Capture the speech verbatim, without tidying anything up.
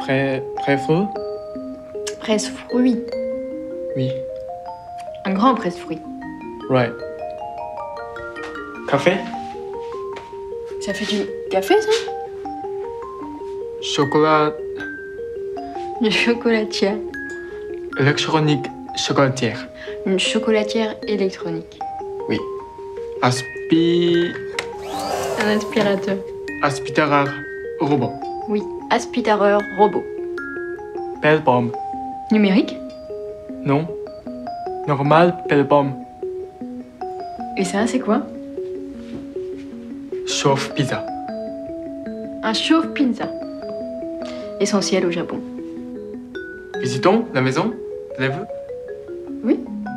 Pré... Préfeu? Presse-fruit. Oui. Un grand presse-fruit. Right. Café? Ça fait du café, ça? Chocolat... Une chocolatière. Électronique chocolatière. Une chocolatière électronique. Oui. Aspi... Un aspirateur. Aspirateur robot. Oui, aspirateur robot. Pelle pomme. Numérique? Non. Normal pelle pomme. Et ça, c'est quoi? Chauffe pizza. Un chauffe-pizza. Essentiel au Japon. Visitons la maison. Lève. Oui,